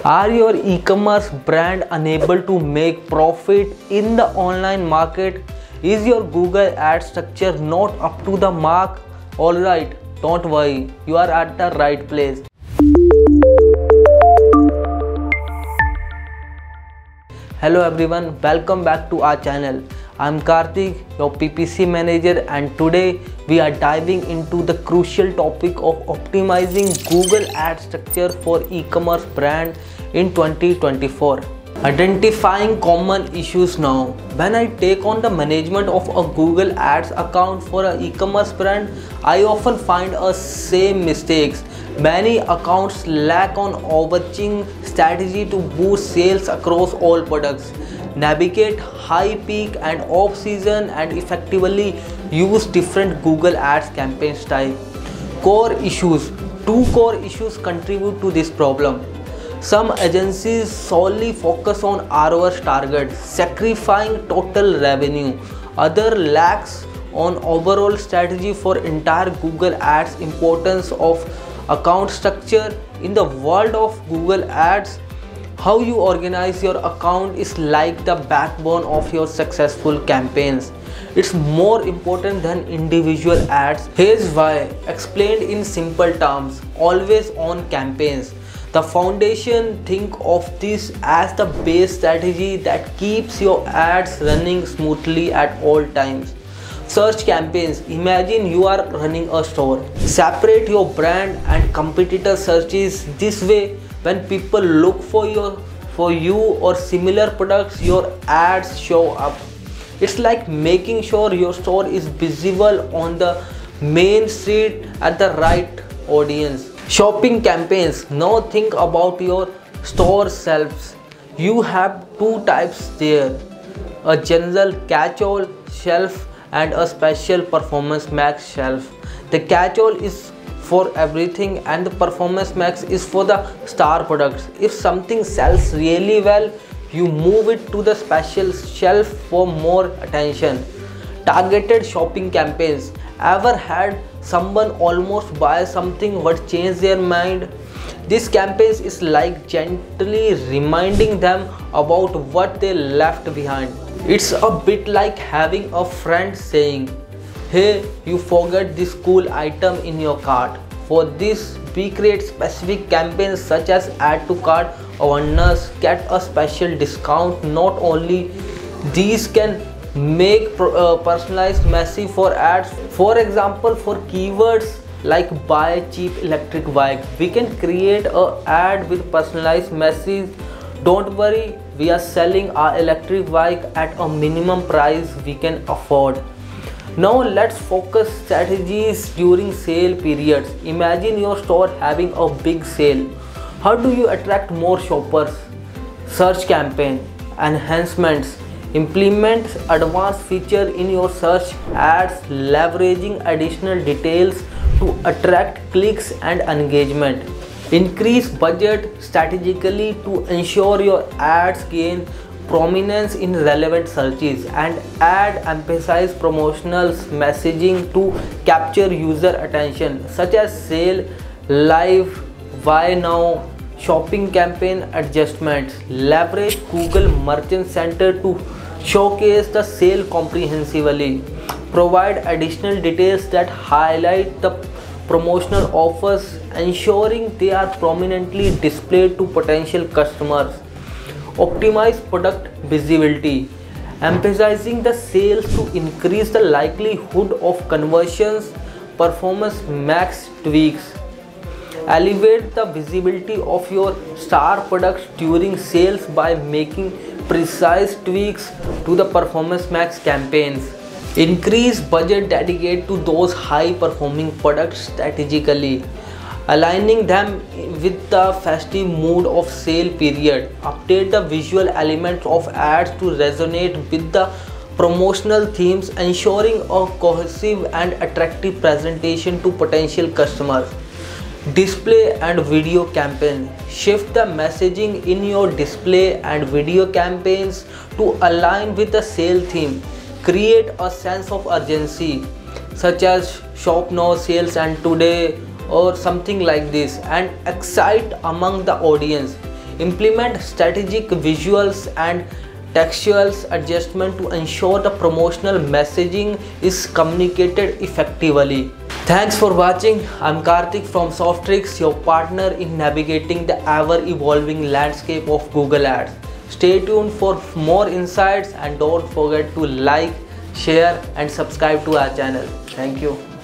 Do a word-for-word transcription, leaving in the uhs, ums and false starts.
Are your e-commerce brand unable to make profit in the online market? Is your Google ad structure not up to the mark? Alright, don't worry, you are at the right place. Hello everyone, welcome back to our channel. I am Karthik, your P P C manager, and today we are diving into the crucial topic of optimizing Google ad structure for e-commerce brand in twenty twenty-four. Identifying common issues now. When I take on the management of a Google Ads account for an e-commerce brand, I often find a same mistakes. Many accounts lack on overarching strategy to boost sales across all products, navigate high peak and off season, and effectively use different Google Ads campaign style. Core issues. Two core issues contribute to this problem. Some agencies solely focus on R O S targets, sacrificing total revenue. Other lacks on overall strategy for entire Google Ads. Importance of account structure. In the world of Google Ads, how you organize your account is like the backbone of your successful campaigns. It's more important than individual ads. Here's why, explained in simple terms. Always on campaigns. The foundation, think of this as the base strategy that keeps your ads running smoothly at all times. Search campaigns. Imagine you are running a store. Separate your brand and competitor searches. This way, when people look for your for you or similar products, your ads show up. It's like making sure your store is visible on the main street at the right audience. Shopping campaigns. Now think about your store shelves. You have two types there: a general catch-all shelf and a special performance max shelf. The catch-all is for everything and the performance max is for the star products. If something sells really well, you move it to the special shelf for more attention. Targeted shopping campaigns. Ever had someone almost buy something but change their mind? This campaign is like gently reminding them about what they left behind. It's a bit like having a friend saying, "Hey, you forgot this cool item in your cart." For this, we create specific campaigns such as add to cart awareness, get a special discount. Not only these can make uh, personalized message for ads. For example, for keywords like buy cheap electric bike, we can create a ad with personalized message. Don't worry, we are selling our electric bike at a minimum price we can afford. Now let's focus strategies during sale periods. Imagine your store having a big sale. How do you attract more shoppers? Search campaign enhancements. Implement advanced feature in your search ads, leveraging additional details to attract clicks and engagement. Increase budget strategically to ensure your ads gain prominence in relevant searches, and add emphasize promotional messaging to capture user attention, such as sale, live, buy now, shopping campaign adjustments. Leverage Google Merchant Center to showcase the sale comprehensively. Provide additional details that highlight the promotional offers, ensuring they are prominently displayed to potential customers. Optimize product visibility, emphasizing the sales to increase the likelihood of conversions. Performance max tweaks. Elevate the visibility of your star products during sales by making precise tweaks to the performance max campaigns. Increase budget dedicated to those high performing products strategically, aligning them with the festive mood of sale period. Update the visual elements of ads to resonate with the promotional themes, ensuring a cohesive and attractive presentation to potential customers. Display and video campaign. Shift the messaging in your display and video campaigns to align with the sale theme. Create a sense of urgency, such as shop now, sales and today, or something like this, and excite among the audience. Implement strategic visuals and textual adjustment to ensure the promotional messaging is communicated effectively. Thanks for watching. I'm Karthik from Softricks, your partner in navigating the ever-evolving landscape of Google Ads. Stay tuned for more insights and don't forget to like, share and subscribe to our channel. Thank you.